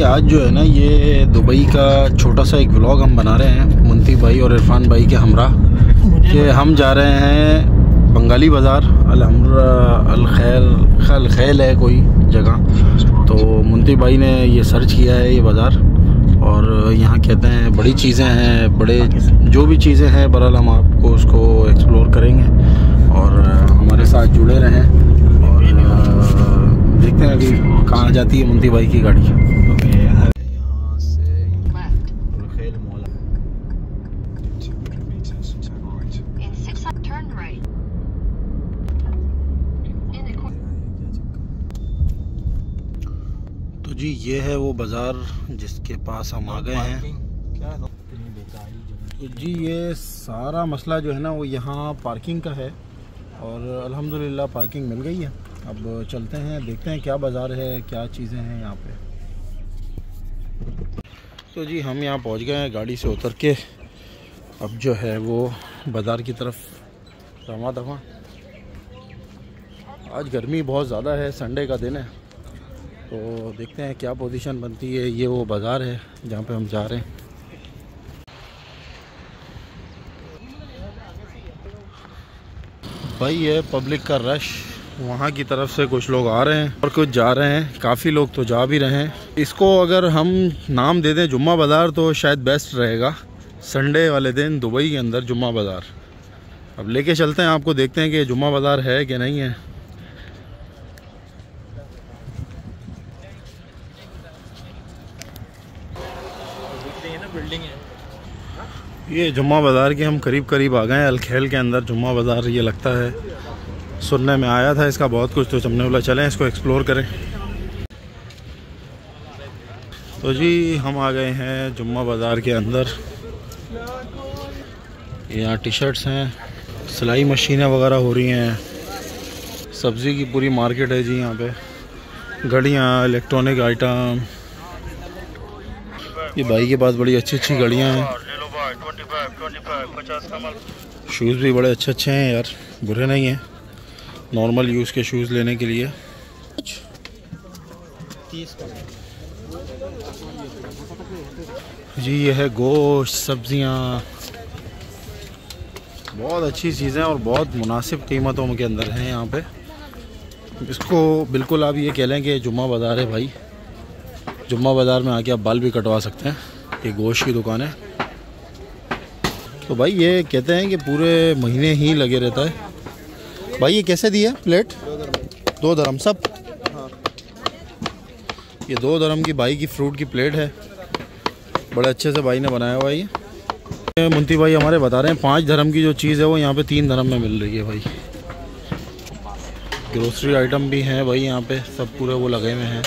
आज जो है ना, ये दुबई का छोटा सा एक व्लॉग हम बना रहे हैं मुंती भाई और इरफान भाई के हमरा कि हम जा रहे हैं बंगाली बाज़ार। अल खैल है कोई जगह, तो मुंती भाई ने ये सर्च किया है ये बाज़ार, और यहाँ कहते हैं बड़ी चीज़ें हैं, बड़े जो भी चीज़ें हैं बहरहाल हम आपको उसको एक्सप्लोर करेंगे और हमारे साथ जुड़े रहें। और देखते हैं अभी कहाँ जाती है मुंती भाई की गाड़ी। यहाँ से खेल मौला तो जी ये है वो बाज़ार जिसके पास हम आ गए हैं। तो जी ये सारा मसला जो है ना वो यहाँ पार्किंग का है, और अल्हम्दुलिल्लाह पार्किंग मिल गई है। अब चलते हैं, देखते हैं क्या बाज़ार है, क्या चीज़ें हैं यहाँ पे। तो जी हम यहाँ पहुँच गए हैं गाड़ी से उतर के। अब जो है वो बाज़ार की तरफ रवा दवा। आज गर्मी बहुत ज़्यादा है, संडे का दिन है, तो देखते हैं क्या पोजीशन बनती है। ये वो बाज़ार है जहाँ पे हम जा रहे हैं। भाई ये पब्लिक का रश, वहाँ की तरफ से कुछ लोग आ रहे हैं और कुछ जा रहे हैं, काफ़ी लोग तो जा भी रहे हैं। इसको अगर हम नाम दे दें जुम्मा बाज़ार तो शायद बेस्ट रहेगा। संडे वाले दिन दुबई के अंदर जुम्मा बाज़ार। अब लेके चलते हैं आपको, देखते हैं कि जुम्मा बाज़ार है कि नहीं है। बिल्डिंग है ये जुम्मा बाज़ार के हम करीब आ गए हैं। अल खैल के अंदर जुम्मा बाज़ार ये लगता है, सुनने में आया था इसका बहुत कुछ, तो हमने बोला चलें इसको एक्सप्लोर करें। तो जी हम आ गए हैं जुम्मा बाज़ार के अंदर। यहाँ टी शर्ट्स हैं, सिलाई मशीनें वगैरह हो रही हैं, सब्ज़ी की पूरी मार्केट है जी यहाँ पे, घड़ियाँ, इलेक्ट्रॉनिक आइटम। ये भाई के पास बड़ी अच्छी घड़ियाँ हैं, शूज़ भी बड़े अच्छे हैं यार, बुरे नहीं हैं, नॉर्मल यूज़ के शूज़ लेने के लिए। जी ये है गोश्त, सब्जियां, बहुत अच्छी चीज़ें और बहुत मुनासिब कीमतों के अंदर हैं यहाँ पे। इसको बिल्कुल आप ये कह लें कि जुम्मा बाज़ार है भाई। जुम्मा बाज़ार में आके आप बाल भी कटवा सकते हैं। ये गोश्त की दुकान है। तो भाई ये कहते हैं कि पूरे महीने ही लगे रहता है। भाई ये कैसे दिया प्लेट? 2 दरम सब। ये 2 दरम की भाई की फ्रूट की प्लेट है, बड़े अच्छे से भाई ने बनाया हुआ है। ये मुंती भाई हमारे बता रहे हैं 5 दरम की जो चीज़ है वो यहाँ पे 3 दरम में मिल रही है भाई। ग्रोसरी आइटम भी हैं भाई यहाँ पे, सब पूरे वो लगे हुए हैं।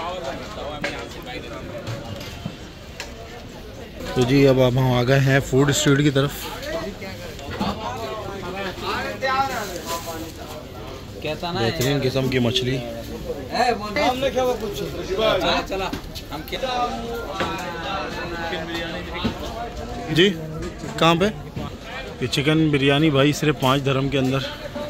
तो जी अब हम आ गए हैं फूड स्ट्रीट की तरफ। बेहतरीन किस्म की मछली। जी कहाँ पे? ये चिकन बिरयानी भाई सिर्फ 5 दरम के अंदर।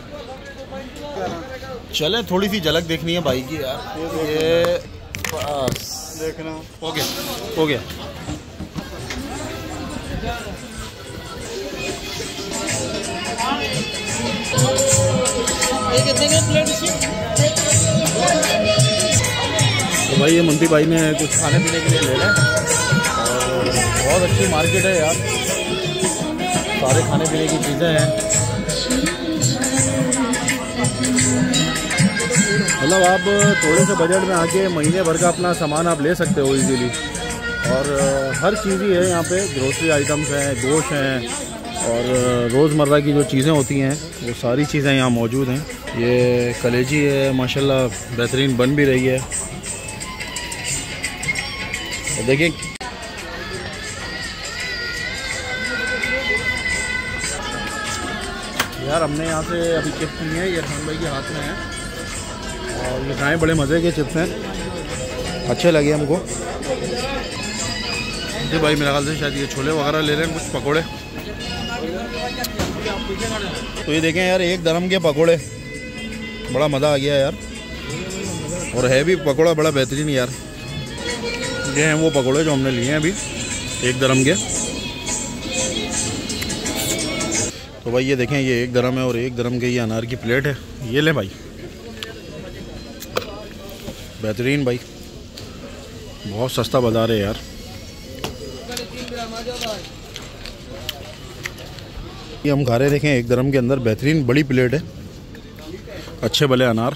चले थोड़ी सी झलक देखनी है भाई की यार। ये बस देखना हो गया। ये कितने के प्लेट इसमें? तो भाई ये मुंती भाई ने कुछ खाने पीने के लिए ले लें, और बहुत अच्छी मार्केट है यार, सारे खाने पीने की चीज़ें हैं। मतलब आप थोड़े से बजट में आके महीने भर का अपना सामान आप ले सकते हो इजीली, और हर चीज़ ही है यहाँ पे। ग्रोसरी आइटम्स हैं, गोश्त हैं, और रोज़मर्रा की जो चीज़ें होती हैं वो सारी चीज़ें यहाँ मौजूद हैं। ये कलेजी है माशाल्लाह, बेहतरीन बन भी रही है। तो देखिए यार, हमने यहाँ से अभी चिप्स लिए हैं, ये इरफान भाई के हाथ में है, और ये खाएँ, बड़े मज़े के चिप्स हैं, अच्छे लगे हमको। जी भाई मेरा ख्याल से शायद ये छोले वगैरह ले लें, कुछ पकोड़े। तो ये देखें यार, 1 दरम के पकोड़े, बड़ा मज़ा आ गया यार, और है भी पकोड़ा बड़ा बेहतरीन यार। ये हैं वो पकौड़े जो हमने लिए हैं अभी 1 दरम के। तो भाई ये देखें, ये 1 दरम है और 1 दरम के ये अनार की प्लेट है। ये लें भाई, बेहतरीन भाई, बहुत सस्ता बाजार है यार। ये हम खा रहे देखें 1 दरम के अंदर, बेहतरीन बड़ी प्लेट है, अच्छे भले अनार।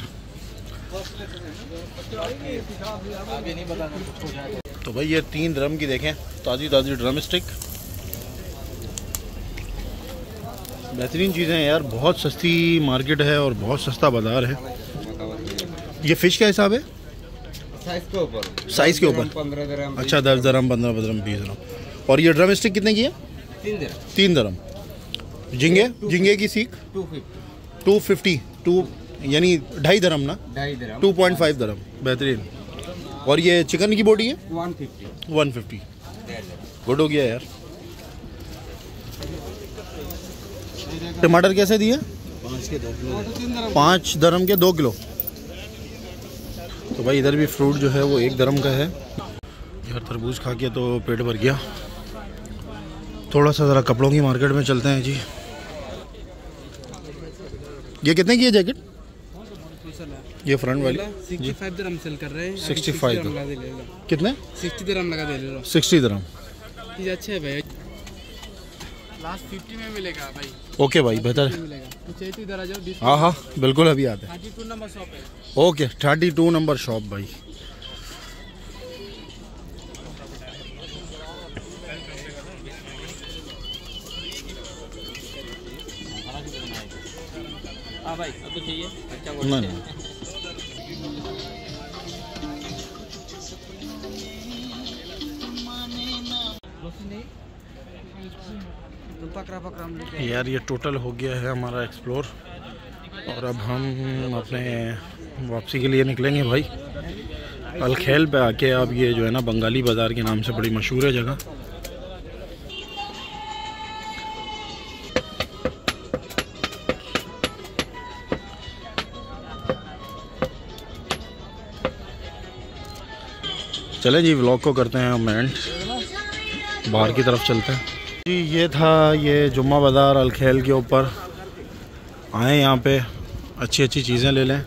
तो भाई ये 3 दरम की देखें ताज़ी ताज़ी ड्रम स्टिक, बेहतरीन चीज़ें हैं यार, बहुत सस्ती मार्केट है और बहुत सस्ता बाज़ार है। ये फ़िश क्या हिसाब है? साइज़ के ऊपर 15 दरम। अच्छा 10 दरम, 15 दरम, 20 दरम। और ये ड्रम स्टिक कितने की है? 3 दरम। झींगे, झींगे की सीख 250 यानी 2.5 दरम ना? 2.5 दरम, बेहतरीन। और ये चिकन की बोटी है 150। गुड हो गया यार। टमाटर कैसे दिए? 5 दरम के 2 किलो। तो भाई इधर भी फ्रूट जो है वो 1 दरम का है यार। तरबूज खा के तो पेट भर गया। थोड़ा सा ज़रा कपड़ों की मार्केट में चलते हैं जी। ये कितने की है जैकेट? ये फ्रंट वाली 65 दरम सेल कर रहे हैं। 65 कितने? 60 दरम लगा दे लो। 60 दरम। ये अच्छा है भाई, लास्ट 50 में मिलेगा भाई। ओके भाई, बेहतर है। तो इधर आ जाओ। हाँ हाँ बिल्कुल, अभी आते हैं। 32 नंबर शॉप है। ओके 32 नंबर शॉप भाई। हाँ भाई, अब तो चाहिए अच्छा नहीं यार, ये टोटल हो गया है हमारा एक्सप्लोर और अब हम अपने वापसी के लिए निकलेंगे भाई। अलखेल पे आके अब ये जो है ना बंगाली बाज़ार के नाम से बड़ी मशहूर है जगह। चले जी, व्लॉग को करते हैं हम एंड, बाहर की तरफ चलते हैं जी। ये था ये जुम्मा बाज़ार अलखेल के ऊपर। आए यहाँ पे अच्छी अच्छी चीज़ें ले लें,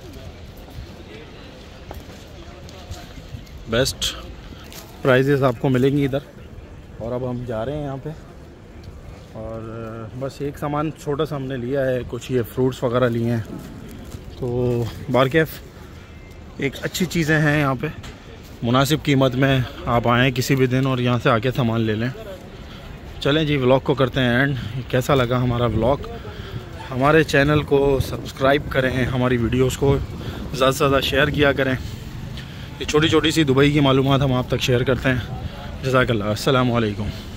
बेस्ट प्राइजेस आपको मिलेंगी इधर। और अब हम जा रहे हैं यहाँ पे और बस एक सामान छोटा सा हमने लिया है, कुछ ये फ्रूट्स वगैरह लिए हैं। तो बारकेफ एक अच्छी चीज़ें हैं यहाँ पे, मुनासिब कीमत में आप आएँ किसी भी दिन और यहाँ से आके सामान ले लें। चलें जी, व्लॉग को करते हैं एंड। कैसा लगा हमारा व्लॉग? हमारे चैनल को सब्सक्राइब करें, हमारी वीडियोस को ज़्यादा से ज़्यादा शेयर किया करें। ये छोटी छोटी सी दुबई की मालूमात हम आप तक शेयर करते हैं। जज़ाकल्लाह, अस्सलामु अलैकुम।